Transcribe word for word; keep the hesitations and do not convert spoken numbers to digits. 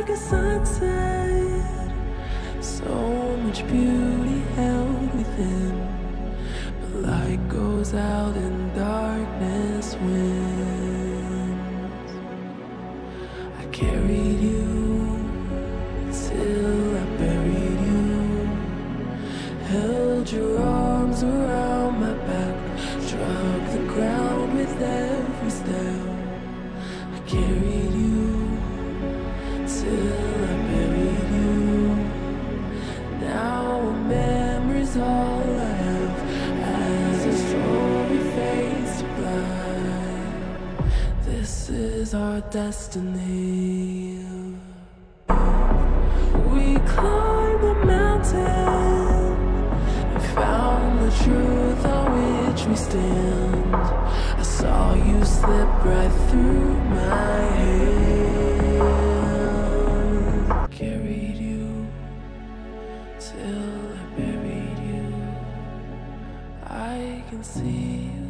like a sunset, so much beauty held within. But light goes out and darkness wins. I carried you till I buried you, held your arms around my back, struck the ground with every step. I carried you till I buried you. Now a memory's all I have as the story fades to black. This is our destiny. We climbed the mountain and found the truth on which we stand. I saw you slip right through my hand. Carried you till I buried you. I can see you